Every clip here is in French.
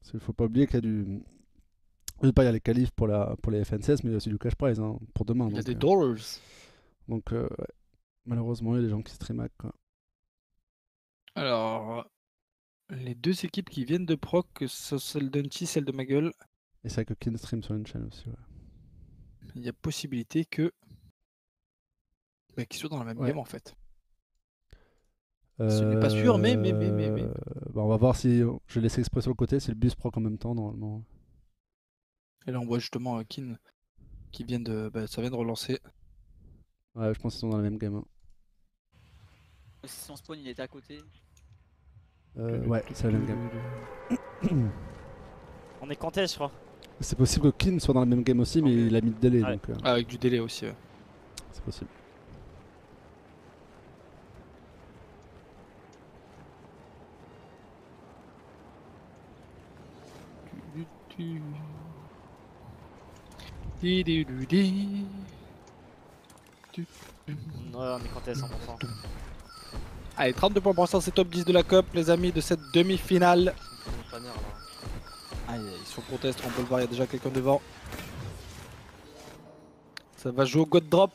Il faut pas oublier qu'il y a du. Je sais pas, il y a les qualifs pour les FNCS, mais il y a aussi du cash prize hein, pour demain. Il y a Donc, des dollars. ouais. Malheureusement, il y a des gens qui stream hack quoi. Alors, les deux équipes qui viennent de proc, que ce soit celle d'Unchi, celle de ma gueule, Et c'est vrai que Kin stream sur une chaîne aussi. Ouais. il y a possibilité que. Bah, qu'ils soient dans la même Ouais. game en fait. Ce n'est pas sûr, mais. Bah, on va voir si. Je vais laisser exprès sur le côté, si le bus proc en même temps normalement. Et là, on voit justement Kin qui vient de. Bah, ça vient de relancer. Ouais, je pense qu'ils sont dans la même game. Hein. Si son spawn il était à côté. Ouais, c'est la même game. On est contest, je crois. C'est possible que Kin soit dans la même game aussi, mais il a mis de délai. Ouais. Donc, Avec du délai aussi, ouais. c'est possible. Ouais, on est contest 100%. Allez, 32 points pour l'instant, c'est top 10 de la COP, les amis, de cette demi-finale. Aïe, ils sont contest, on peut le voir, il y a déjà quelqu'un devant. Ça va jouer au God Drop.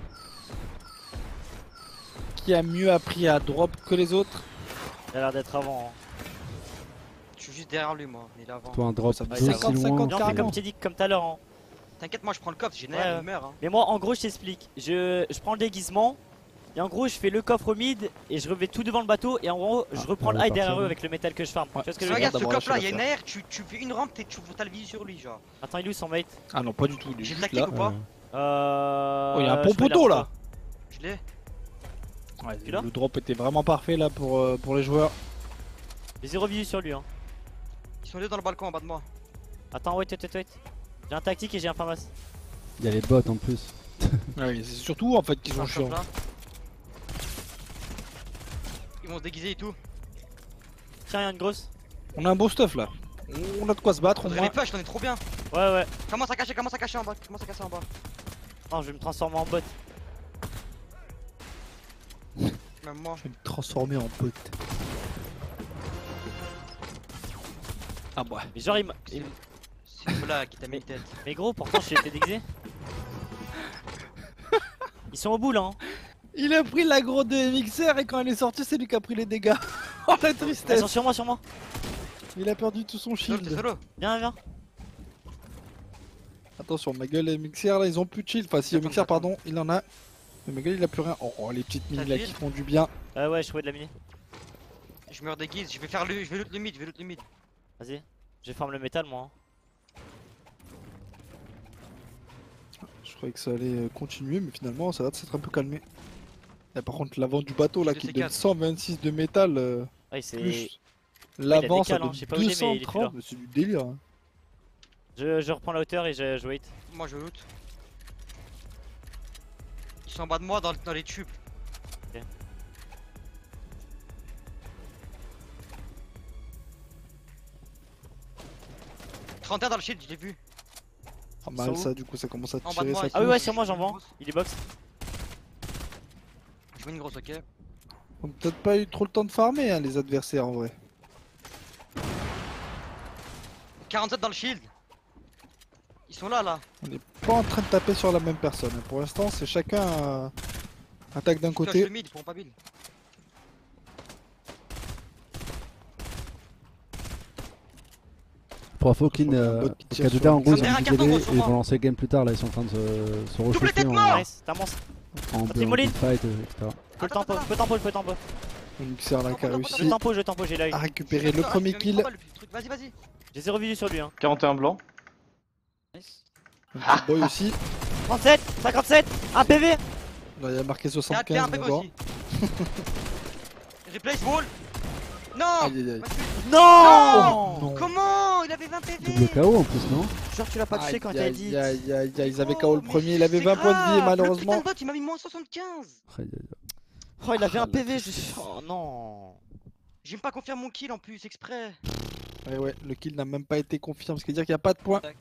Qui a mieux appris à drop que les autres? Il a l'air d'être avant. Hein. Je suis juste derrière lui, moi. Il est avant. Toi, un drop Ça fait aussi 50, loin. 50. Viens, on fait comme tu dis, comme tout à l'heure. Hein. T'inquiète, moi je prends le coffre, j'ai Ouais, nerf, ouais. il meurt. Hein. Mais moi, en gros, je t'explique. Je prends le déguisement. Et en gros, je fais le coffre au mid. Et je vais tout devant le bateau. Et en gros, je reprends le high derrière eux avec le métal que je farm. Ouais. Tu vois ce que je veux dire? Regarde ce d'abord coffre là, il y a lâcher une air, tu fais une rampe, t'as le visu sur lui, genre. Attends, il est où son mate? Ah non, pas du tout. J'ai Juste le tactique là. ou pas Oh, il y a un pompoto là. Je l'ai. Ouais, Tu l'as le drop était vraiment parfait là pour les joueurs. J'ai 0 visu sur lui. Hein. Ils sont deux dans le balcon en bas de moi. Attends, wait. J'ai un tactique et j'ai un famas. Il y a les bots en plus. Ouais, c'est surtout en fait qu'ils Ils sont sont chiants. là. Ils vont se déguiser et tout. Tiens, il y a une grosse. On a un beau stuff là. On a de quoi se battre au Faudrait moins. les push, j'en ai trop bien. Ouais. Commence à cacher en bas. Commence à casser en bas. Non, je vais me transformer en bot. Même moi. Je vais me transformer en pote. Ah bah. Mais genre, C'est une blague qui t'a mis une tête. Mais gros, pourtant, je suis été déguisé. Ils sont au bout là. Hein. Il a pris l'aggro de Mixer et quand elle est sortie, c'est lui qui a pris les dégâts. Oh la Ils tristesse. sont sur moi. Il a perdu tout son Solo, t'es shield. solo. Viens. Attention, ma gueule et Mixer là, ils ont plus de shield. Enfin, si, Attends, Mixer, attends. pardon, il en a. Mais ma gueule, il a plus rien. Oh, les petites mines T'as là de qui l'huile font du bien. Ouais, je trouvais de la miner. Je me redéguise, je vais loot le mid, Vas-y. Je forme le métal moi. Hein. Je croyais que ça allait continuer, mais finalement, ça va s'être un peu calmé. Et par contre, l'avant du bateau là Je qui sais donne quatre. 126 de métal. Ouais, c'est. Plus il a l'avant, des ça cales, hein, donne je sais pas où il est, mais il est plus 230. là. Mais c'est du délire. Hein. Je reprends la hauteur et je wait. Moi je loot. Ils sont en bas de moi dans les tubes. Ok. Trentaine dans le shield, je l'ai vu. Pas mal sont où ça, du coup, ça commence à En bas de tirer. moi, Ça ici. Ah oui, pousse. ouais, sur moi j'en vends. Il est box. Je mets une grosse, ok. On a peut-être pas eu trop le temps de farmer hein, les adversaires en vrai. 47 dans le shield. Ils sont là. On n'est pas en train de taper sur la même personne. hein. Pour l'instant, c'est chacun attaque d'un Je flush côté. le mid, ils pourront pas build. Pour info, Kin, Il y a un bot qui tire K2K sur en gros, lui. ils ont Ça me du met un délai carton, et sur ils moi. vont lancer le game plus tard. Là, ils sont en train de se Double rechauffer tête en mort. Nice, t'es un monstre. en Timoline. fight, etc. Faut Attends, le tempo. Le mixeur là qui a Attends, réussi Je tempo, j'ai l'œil. à récupérer le premier kill. Vas-y. J'ai 0 visu sur lui. Hein. 41 blanc. Nice. Un petit boy aussi. 37, 57, 1 PV. Là, il y a marqué T'es un 75 peu d'abord. aussi. Replace wall. Non. Aïe aïe aïe. Non, Non. Comment il avait 20 PV. Double KO en plus, non? Genre tu l'as pas touché quand Aïe, t'as aïe, dit. aïe, aïe, aïe, ils avaient Oh, KO le mais premier, il avait c'est 20 points de vie et grave. malheureusement. Le putain de bot, il m'a mis moins 75. Aïe, aïe, aïe. Oh, il avait Ah, un la PV. tristesse. Oh non. J'aime pas confirmer mon kill en plus, exprès. Ouais, le kill n'a même pas été confirmé, ce qui veut dire qu'il n'y a pas de points. Tac.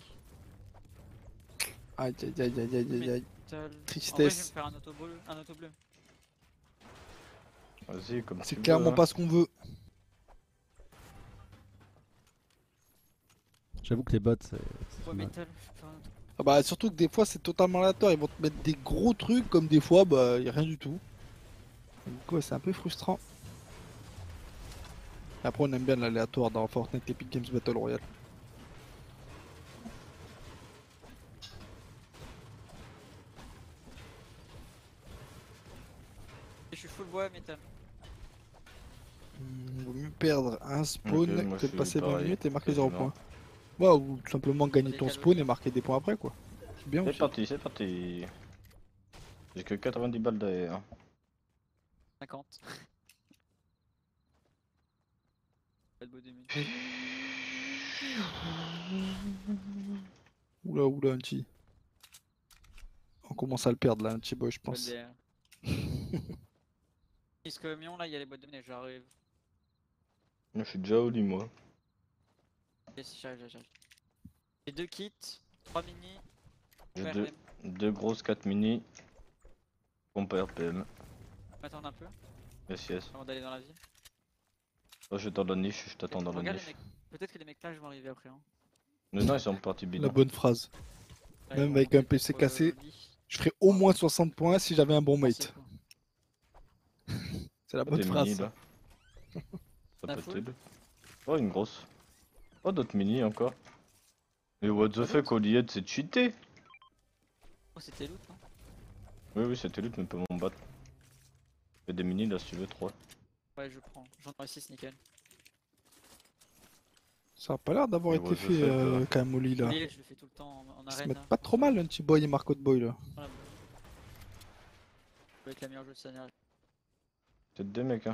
Aïe aïe aïe aïe aïe aïe aïe. Metal. En vrai, je vais me Tristesse. faire un auto bleu. Vas-y, comme C'est tu clairement veux, pas ce qu'on veut. J'avoue que les bots, c'est Ouais, pas mal. métal, je sais pas. Ah bah surtout que des fois c'est totalement aléatoire, ils vont te mettre des gros trucs comme des fois bah y a rien du tout. Donc ouais c'est un peu frustrant. Après on aime bien l'aléatoire dans Fortnite Epic Games Battle Royale. Je suis full bois, métal. Vaut mieux perdre un spawn Ok, moi, que je de passer suis 20 pareil, minutes et marquer 0 quasiment. points. Ouais, ou tout simplement gagner ton Décalage. spawn et marquer des points après quoi. C'est bien C'est aussi. parti, c'est parti. J'ai que 90 balles derrière. 50. Pas de beau 2 minutes. Oula oula Anti. On commence à le perdre là Anti boy je Pas de pense. DR. Est-ce que Mion là, il y a les boîtes de monnaie, j'arrive. Je suis déjà au lit moi. Et si j'arrive. J'ai 2 kits, 3 mini. J'ai Ouais, deux, même. deux grosses 4 mini. Pompe RPM. M'attendre un peu Yes yes. avant d'aller dans la ville. Oh, je t'attends dans la niche, je t'attends dans la Regarde les niche. mecs. Peut-être que les mecs là, je vais arriver après. Hein. Mais non, ils sont partis La bidon. bonne phrase. Là, Même ils vont avec un monter PC pour, cassé. lit. Je ferais au moins 60 points si j'avais un bon Pensez, mate. quoi. C'est la Oh, bonne des phrase. mini ça. là. Ça La peut full t'aider. Oh, une grosse. Oh, d'autres mini encore. Mais what the Pas fuck, d'autres Oliette, c'est cheaté. Oh, c'était loot. Hein. Oui, oui, c'était loot, mais peut m'en battre. Fais des mini là si tu veux, 3. Ouais, je prends. J'en aurai 6 nickel. Ça a pas l'air d'avoir Mais été what the fait fuck, là. quand même au lit là. L'île, je le fais tout le temps en Ils se arène. mettent là. pas trop mal un petit boy et Marco de boy là. Voilà. Avec la meilleure jeu de scénario. Peut-être des mecs, hein.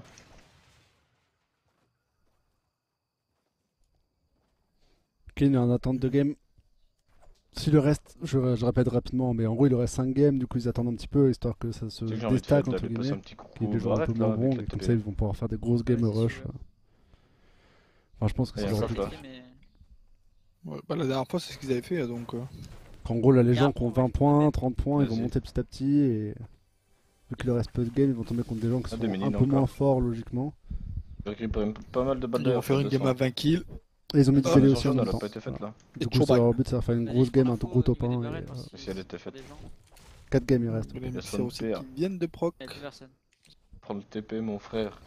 Ok, il est en attente de game. Si le reste, je répète rapidement, mais en gros il aurait 5 games, du coup ils attendent un petit peu histoire que ça se Tu sais que j'ai envie de faire déstack entre d'aller passer guillemets. un petit coup. Qu'il y ait des joueurs un peu Arrête moins là bons, avec et la comme TP. ça ils vont pouvoir faire des grosses games Vas-y, si rush. tu veux. Enfin, je pense que Et c'est un leur shot, but. là. Mais... Ouais, bah, la dernière fois c'est ce qu'ils avaient fait donc. En gros là les Et gens après, qui ont on va 20 les points, mettre. 30 points, ils vont Vas-y. monter petit à petit et vu qu'il leur reste peu de games, ils vont tomber contre des gens qui Ah, sont des un minimes peu moins encore. forts logiquement. J'ai récupéré pas mal de balles Ils vont d'ailleurs. faire une game à 20 kills. Et ils ont mis du Ah, télé mais aussi en elle même a temps. pas été faite là. Du Et coup, toujours leur but c'est de faire une Vas-y, grosse prends game, un l'info gros au top niveau 1 des et barrettes aussi, si elle était pour faite. des gens. 4 games il reste. Les Personne émissaires aussi perd. qui viennent de proc. Il y a plus personne. Prends le TP, mon frère.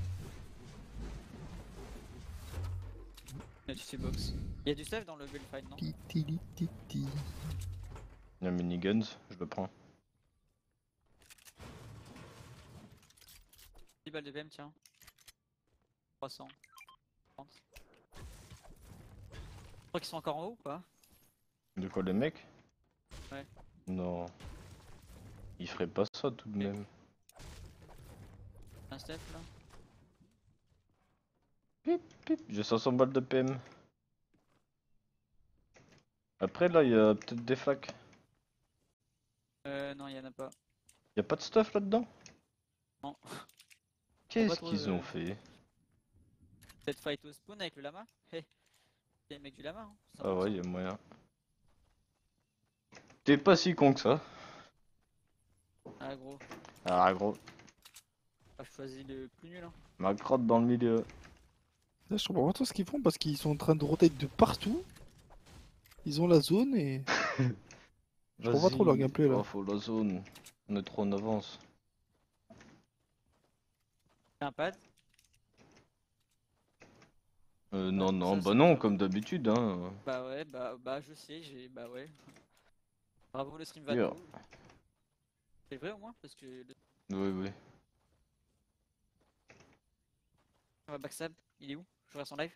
Là, tu fais box. Il y a du stuff dans le bullfight, non? Titi, titi. Il y a miniguns, je le prends. 10 balles de PM, tiens. 300. 30. Je crois qu'ils sont encore en haut ou pas? De quoi les mecs? Ouais. Non. Ils feraient pas ça tout de même. Un step là? Pip, pip, j'ai 500 balles de PM. Après là, il y a peut-être des flaques. Non, il y en a pas. Y a pas de stuff là-dedans? Non. Qu'est-ce trop, qu'ils ont fait? Peut-être fight au spawn avec le lama? Hé. C'est les mecs du lama, hein. Ah ouais, y a moyen. T'es pas si con que ça. Ah gros. Ah gros, Ah, je choisis le plus nul, hein. ma crotte dans le milieu. Là, je comprends pas trop ce qu'ils font parce qu'ils sont en train de rotate de partout. Ils ont la zone et. Je comprends pas trop leur Vas-y. gameplay, là. Oh, faut la zone. On est trop en avance. Un pad? Non, ça, non, c'est bah non, pas comme bon. d'habitude, hein. Bah ouais, bah je sais, bah ouais. Bravo le stream Dur. Vato. C'est vrai au moins parce que Oui, oui. on va backstab, il est où? Je regarde son live.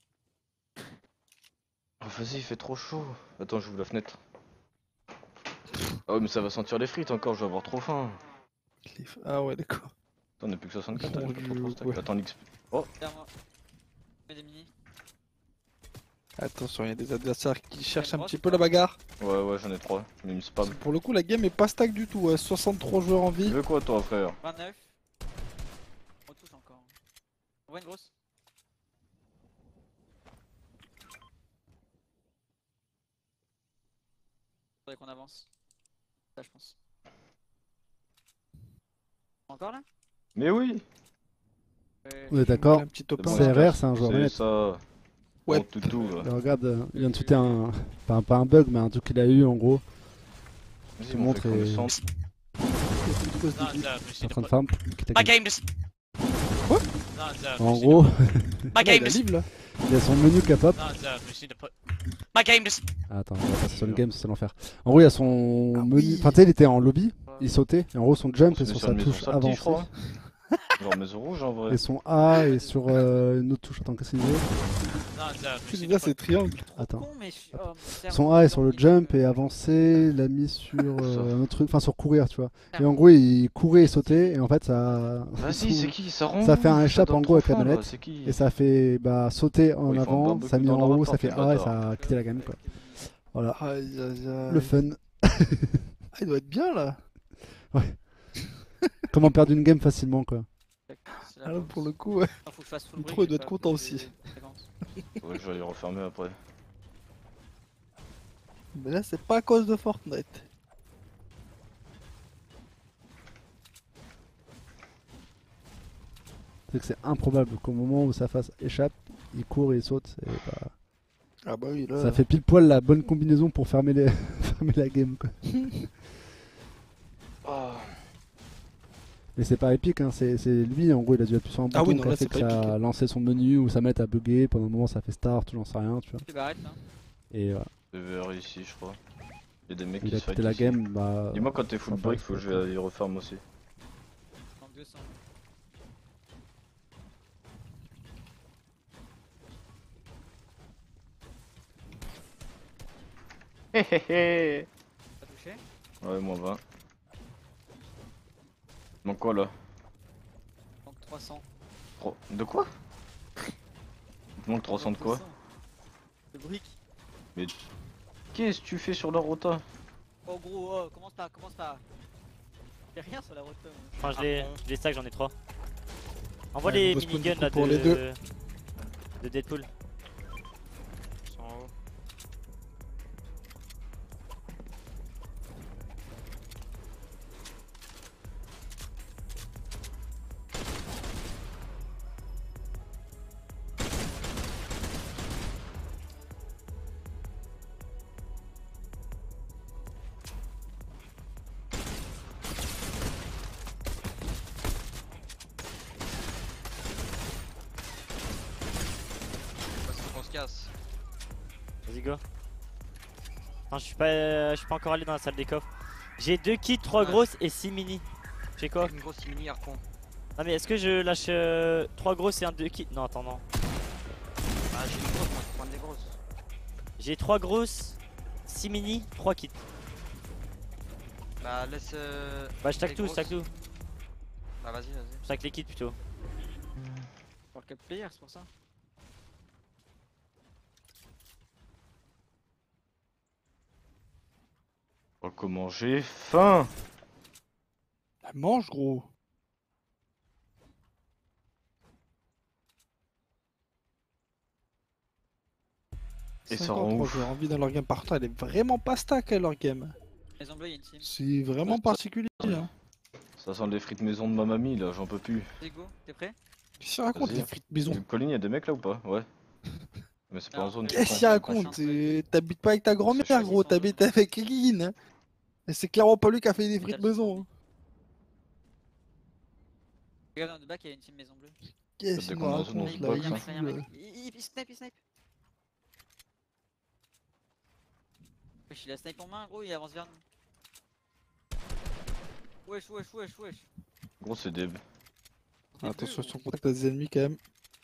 Oh, vas-y, il fait trop chaud. Attends, j'ouvre la fenêtre. Ah ouais, mais ça va sentir les frites encore, je vais avoir trop faim. Ah ouais, d'accord. Attends, on est plus que 64, Mon j'ai pas trop Dieu, stack. ouais. Attends, l'XP. Derrière moi. Je mets des mini. Attention, il y a des adversaires qui cherchent un droite petit ou peu pas la bagarre. Ouais, ouais, j'en ai 3. Mais il me spam. Pour le coup, la game est pas stack du tout. 63 joueurs en Tu vie. veux quoi, toi, frère? 29. On touche encore. On voit une grosse. Faudrait qu'on avance. Ça, je pense. Encore là? Mais oui! On est d'accord. Un petit top C'est bon, 1. on se CRR casse. c'est un joueur C'est honnête. ça. Ouais. Bon, toutou. Bah, regarde, il vient de tweeter un. Pas un bug, mais un truc qu'il a eu en gros. Vas-y, te mon montre fait et- connaissance. T'es en train de farm. quitte à My gagner. game just. Quoi En gros, My Là, game il a just. live là. il a son menu qui pop. My game just. Attends, on va passer sur le game, c'est l'enfer. En gros, il y a son Ah menu. oui. Enfin, tu sais, il était en lobby, il sautait. Et en gros, son jump On est se met sur sur sa une maison touche samedi, je avancée. crois. Genre maison rouge en vrai. Et son A est sur une autre touche. Attends, qu'est-ce qu'il disait Là, c'est triangle. Attends. Con, mais Son A est sur le jump et avancé, l'a mis sur un autre truc, enfin sur courir, tu vois. Et en gros, il courait et sautait, et en fait, ça. Vas-y, c'est qui? Ça rend Ça fait un ouf, échappe donne en gros avec la trop faim, là, manette. c'est qui? Et ça fait bah, sauter en Oh, ils font avant, beaucoup ça a mis dans en leur haut, ça rapport, fait les A et bâtards. ça a quitté la game, quoi. Voilà, Aïe aïe aïe. le fun. Ah, il doit être bien là. Comment perdre une game facilement, quoi. Ah, là, pour le coup, ouais. Faut que je fasse full Le brick, pro, il je doit sais être pas, content faut aussi. que je séquence. Ouais, je vais aller refermer après. Mais là, c'est pas à cause de Fortnite. C'est que c'est improbable qu'au moment où sa face échappe, il court et il saute. Et bah, Ah bah oui, là. ça fait pile poil la bonne combinaison pour fermer, fermer la game, quoi. Ah. Mais c'est pas épique, hein. C'est lui, en gros, il a dû appuyer sur un bouton Ah oui, non, qui a là, fait c'est que pas ça épique. a lancé son menu ou sa manette a bugué. Pendant un moment, ça fait start, j'en sais rien, tu vois. Tu m'arrêtes là. Et voilà. PVR ici, je crois. Il y a des mecs Il qui a se quitté fight la ici. game, bah. Dis-moi quand t'es full Enfin, break, faut que je vais aller referme aussi. Manque 200. T'as touché? Ouais, moins 20. Donc quoi là? Manque 300. De quoi? Il te manque 300 de quoi? 300. De briques. Qu'est-ce que tu fais sur la rota? Oh gros, oh, commence pas, commence pas. Y'a rien sur la route. Enfin, je les stack, j'en ai 3. Envoie Ouais, les nouveau spawn, miniguns du coup, là pour les deux. de Deadpool. Ils sont en haut. Parce qu'on se casse. Vas-y, go. Non, je suis pas encore allé dans la salle des coffres. J'ai 2 kits, 3 Ouais. grosses et 6 mini. J'ai quoi? Une grosse mini harpon. Non, mais est-ce que je lâche 3 grosses et un 2 kits? Non, attends, non. Ah, j'ai une grosse, moi, je prends des grosses. J'ai 3 grosses, 6 mini, 3 kits. Bah, laisse. Bah, je stack les tout, je stack grosses. tout. Bah, vas-y, vas-y. Je stack les kits plutôt. Pour quel player, c'est pour ça. Oh, comment j'ai faim! Ah, mange, gros. Et ça 53 rend ouf. joueurs en vie dans leur game. Par contre, elle est vraiment pas stack, leur game. Maison bleue, y'a une team. C'est vraiment particulier. Hein. Ça sent les frites maison de ma mamie là, j'en peux plus. Let's go, t'es prêt? Qu'est-ce qu'il raconte, Vas-y. les frites maison? Colline, y'a des mecs là ou pas? Ouais. Mais c'est pas en Non. zone. Qu'est-ce qu'il Pas raconte? chance. T'habites pas avec ta grand-mère, C'est gros. T'habites avec Lynn. Et c'est clairement pas lui qui a fait des frites Total maison. hein. Regarde dans le bac, y'a une team maison bleue. Qu'est-ce Dès qu'il qu'on est en zone, on raconte se là? boxe, il Y'a un hein. mec, fout, y'a un mec. là. Il snipe, il snipe. Wesh, il a snipe en main, gros, il avance vers nous. Wesh, wesh, wesh, wesh. Gros, c'est des. Attention, son contact à des ennemis quand même.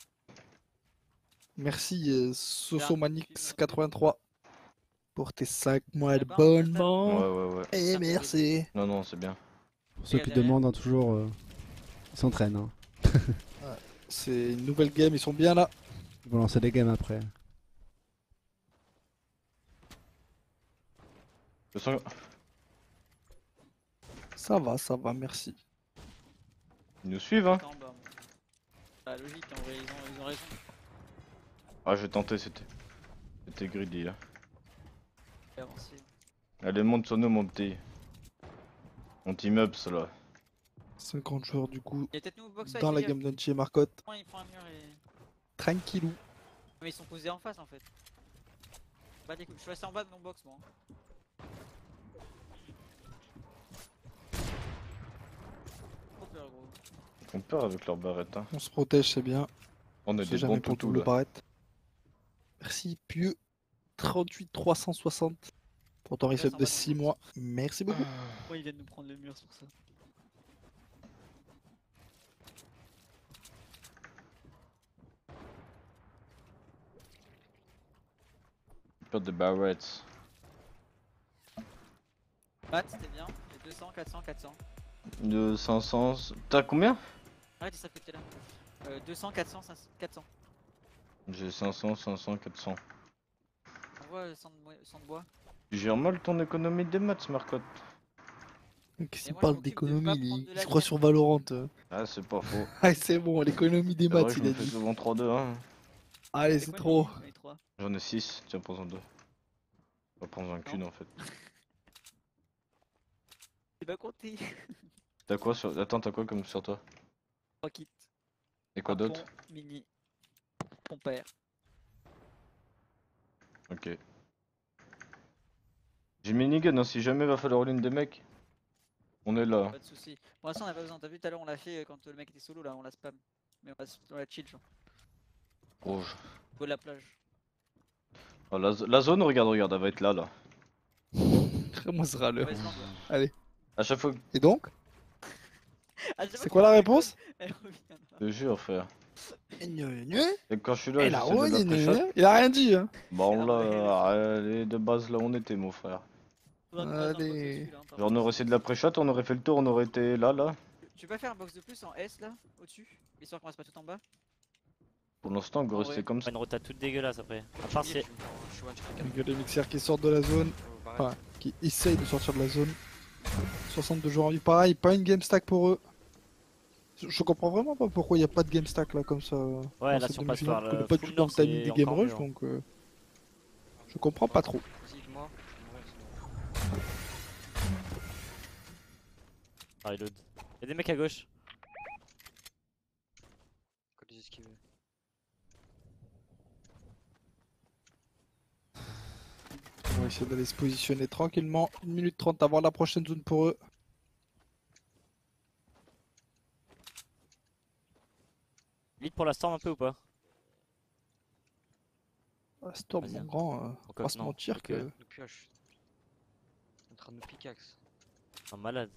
Merci Sosomanix83 pour tes 5 mois de Ouais, bonnement. Ouais. Et merci. Non, c'est bien. Pour ceux qui Derrière. demandent, hein, toujours, ils s'entraînent. Hein. C'est une nouvelle game, ils sont bien là. Ils vont lancer des games après. Je sens. Ça va, merci. Ils nous suivent, hein. Attends, bah, bah, logique, en vrai, ils ont raison. Ah, j'ai tenté, c'était greedy là. J'ai avancé. Allez, monte sur nous, mon petit. Mon team up, ça là. 50 joueurs du coup Y'a peut-être nous box dans la game d'Anchi et Marcotte. Il prend un mur et. Tranquillou. Mais ils sont posés en face en fait. Bah des coups, je suis resté en bas de mon box moi. Trop peur gros. Ils font peur avec leur barrette. Hein. On se protège, c'est bien. On On est sait des jamais bons pour le toutous double là. barrette. Merci Pieux. 38 360 pour ton reset Reste en de bas de 6 mon mois. Merci beaucoup. Pourquoi ils viennent nous prendre le mur sur ça? Peur de barrettes. Matt c'était bien. Et 200, 400, 400. De 500. T'as combien? Arrête de s'affecter là. 200, 400, 500, 400. J'ai 500, 500, 400. Envoie 100 de bois. Tu gères mal ton économie des maths, Marcotte. Qu'est-ce Et qu'il moi, je parle m'occupe de d'économie, pas il, prendre de il la se croit mienne. sur Valorant. Ah, c'est pas faux. Ah, c'est bon, l'économie des C'est vrai maths, que je il a me fais dit. souvent 3-2. Hein. Allez, C'est c'est quoi trop. le mini, les trois? J'en ai 6. Tiens, prends-en 2. On va prendre qu'une en fait. J'ai pas compté. T'as quoi sur. Attends, t'as quoi comme sur toi? 3 kits. Et quoi Harpon, d'autre? Mini. Ton père. Ok. J'ai minigun, hein, si jamais va falloir l'une des mecs. On est là. Pas de soucis. Pour l'instant on a pas besoin. T'as vu tout à l'heure on l'a fait quand le mec était solo là, on l'a spam. Mais on l'a chill genre. Rouge. Au de la plage. Oh, la zone, regarde, elle va être là. Moi, ce râleur. Mauvaise langue, là. Allez. À chaque fois que Et donc Ah, je sais pas C'est pourquoi quoi la elle réponse déconne, elle reviendra. je te jure, frère. Il Et quand je suis là, a j'essaie de la pré-shot. Il a rien dit, hein. Bon, C'est là, allez, de base, là, on était, mon frère. Faudra qu'on reste dans le box Allez. au-dessus, là, hein, par Genre, on contre. aurait essayé de la pré-shot, on aurait fait le tour, on aurait été là. Tu peux pas faire un box de plus en S là, au-dessus, histoire qu'on reste pas tout en bas. Pour l'instant, on va En rester vrai. comme Pas ça. une rota toute dégueulasse après. À part si. Je suis one shot Il y a des mixers qui sortent de la zone, barrette. enfin, qui essayent de sortir de la zone. 62 joueurs en vie, pareil, pas une game stack pour eux. Je comprends vraiment pas pourquoi il n'y a pas de game stack là comme ça. Ouais, là si on passe par Je connais le pas du full tout dans nord, le timing c'est des game encore rush mieux, hein. donc je comprends pas trop. Vas-y, moi. Je vais mourir, sinon. Ah, reload. Y'a des mecs à gauche. Faut les esquiver. On va essayer d'aller se positionner tranquillement. 1 minute 30 avant la prochaine zone pour eux. Vite pour la storm un peu ou pas? Ah, Storm, Vas-y, mon hein. grand, Encore pas se non, mentir ok. que. Le pioche. En train de nous pickaxe. Un malade.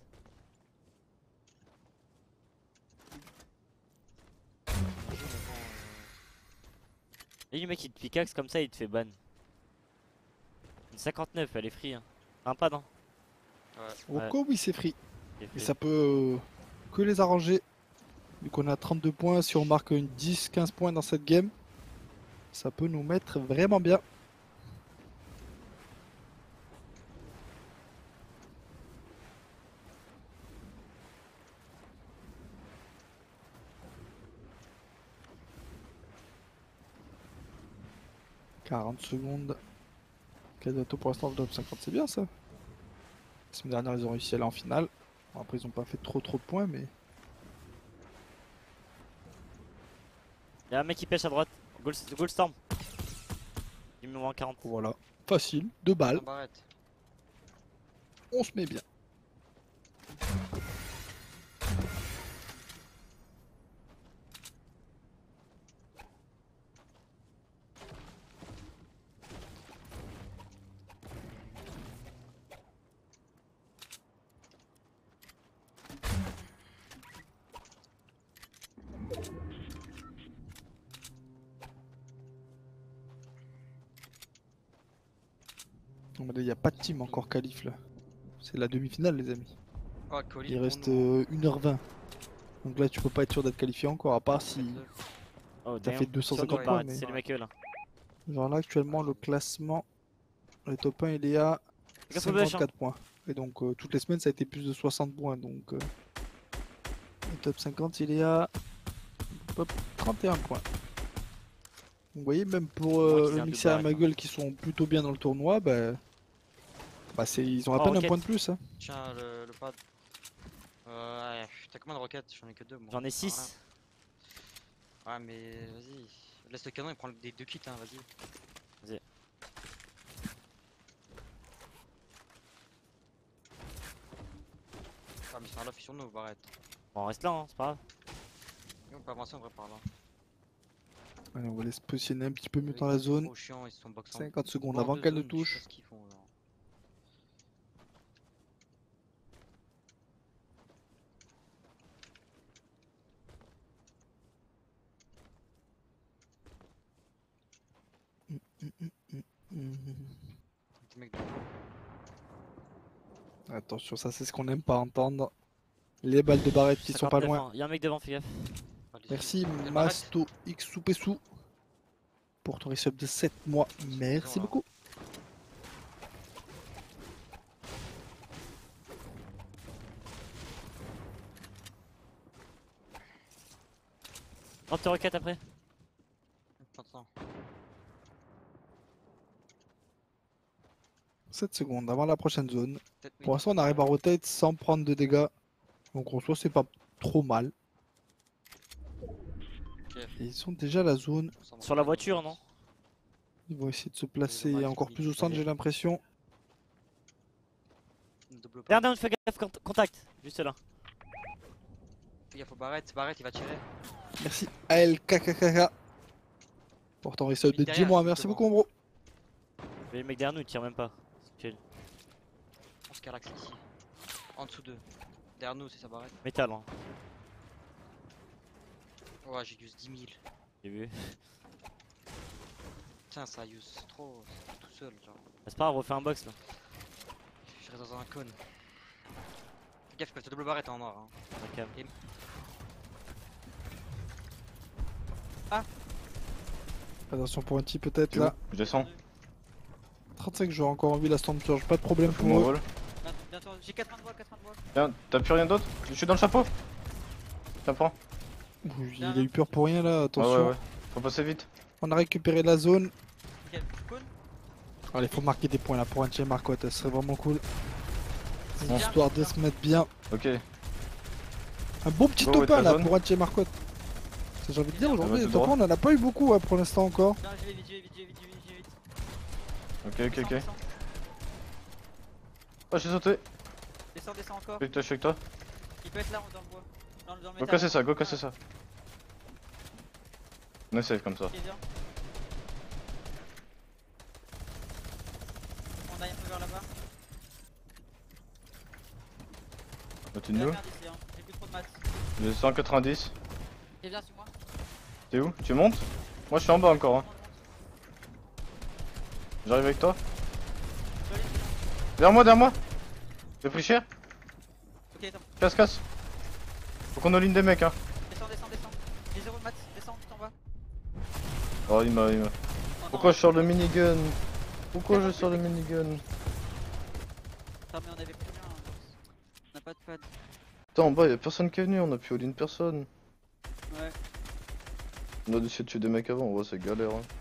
Et le mec il te pickaxe comme ça il te fait ban. Une 59 elle est free hein. Un pas non. Rocco, oui, c'est free. Elle est Et free. ça peut que les arranger. Vu qu'on a 32 points, si on marque une 10-15 points dans cette game, ça peut nous mettre vraiment bien. « 40 secondes. Kadato pour l'instant, le top 50, c'est bien ça. La semaine dernière, ils ont réussi à aller en finale. Bon, après, ils ont pas fait trop de points, mais. Y'a un mec qui pêche à droite. Goal storm. Il me manque 40. Voilà. Facile. 2 balles. En barrette. On se met bien. Il n'y a pas de team encore qualif là. C'est la demi-finale les amis. Oh, colis. Il pour reste nous. 1h20. Donc là tu peux pas être sûr d'être qualifié encore à part si... Oh, T'as damn. fait 250 Sur nous, points, barrette, mais- C'est les mecs là. Genre là actuellement le classement, le top 1 il est à Fais gaffe au bêche, hein. 54 points. Et donc toutes les semaines ça a été plus de 60 points donc... le top 50 il est à hop, 31 points. Donc vous voyez même pour Moi qui le viens de mixer à barrette, ma hein. gueule qui sont plutôt bien dans le tournoi, bah ils ont à Oh, peine un roquette. point de plus. Hein. Tiens, le pad. Ouais, t'as combien de roquettes? J'en ai que 2 moi. J'en ai Ah, 6. rien. Ouais, mais vas-y. Laisse le canon, il prend des deux kits, hein, vas-y. Vas-y. Ah, mais c'est un loft sur nous, Barrett. Bon, on reste là, hein, c'est pas grave. Et on peut avancer en vrai par là. Allez, on va aller se positionner un petit peu mieux dans la zone. Trop chiant, ils se sont box en 50 secondes bord avant de qu'elle ne zone, je sais touche. pas ce qu'ils font, là. Des mecs Attention, ça c'est ce qu'on aime pas entendre. Les balles de Barrett qui sont pas 59, loin. hein. Y'a un mec devant, fais gaffe. Merci Et Masto X Soupesu pour ton resub de 7 mois. Merci là. beaucoup. Prends tes requêtes après. Attends. 7 secondes avant la prochaine zone. Peut-être Pour l'instant, on arrive à rotate sans prendre de dégâts. Donc en soi, c'est pas trop mal. Et ils sont déjà à la zone. Sur la voiture, non? Ils vont essayer de se placer encore plus au centre, j'ai l'impression. Derrière, down, fais gaffe, contact. Juste là. Fais gaffe au Barrett, Barrett il va tirer. Merci ALKKK pour ton resub de 10 mois. Merci beaucoup, mon bro. Mais les mecs derrière nous, ils tirent même pas. C'est chill. On se calaxe ici. En dessous d'eux. Derrière nous, c'est ça Barrett. Métal, hein. Ouais, j'ai use 10 000. J'ai vu. Tiens, ça use trop. C'est tout seul, genre. C'est pas grave, refais un box là. Je reste dans un cône. Fais gaffe, que ce double Barrett est en or. Hein. Ok. Attention pour un petit peut-être T'es où là. Je descends. 35 joueurs encore en vie, la Storm Surge, pas de problème Faut pour mon eux. vol. Bientôt, j'ai 80 de voix, 80 de voix. Tiens, t'as plus rien d'autre? Je suis dans le chapeau. Tiens, prends. Ouh, il a eu peur pour rien là, attention. Ouais, ouais, ouais. Faut passer vite. On a récupéré la zone. Ok, cool. Allez, faut marquer des points là pour un chez Marcotte, ça serait vraiment cool. Bien, Histoire de bien. se mettre bien. Ok. Un bon petit Go, top ouais, 1 ta là zone. pour un chez Marcotte. Ça, j'ai envie de dire aujourd'hui, va les tout top 1 droit. on en a pas eu beaucoup pour l'instant encore. Non, je vais vite, je vais vite, je vais vite, je vais vite, je vais vite. Ok, ok, ok. Descends, Oh, j'ai sauté. descends, descends encore. Je suis avec toi. Il peut être là, dans le bois. Dans le Go métal. casser ça, go casser ça. On est safe comme ça. Ok, viens. On aille un peu vers là-bas. Continue. J'ai la merde ici, hein. J'ai plus trop de maths. J'ai 190. Et viens sur moi. T'es où? Tu montes? Moi je suis en bas encore. Hein. J'arrive avec toi. Je vais aller, Derrière moi. J'ai pris cher. Ok, attends. Casse. Faut qu'on all-in des mecs hein. Descends, descends, descends. J'ai 0 de maths, descends, tout en bas. Oh il m'a. Non, Pourquoi non, je sors le minigun? Pourquoi je sors le minigun? Attends, mais on avait plus rien. On n'a pas de pad. Putain en bas y'a personne qui est venu, on a pu all-in personne. Ouais. On a décidé de tuer des mecs avant, ouais c'est galère hein.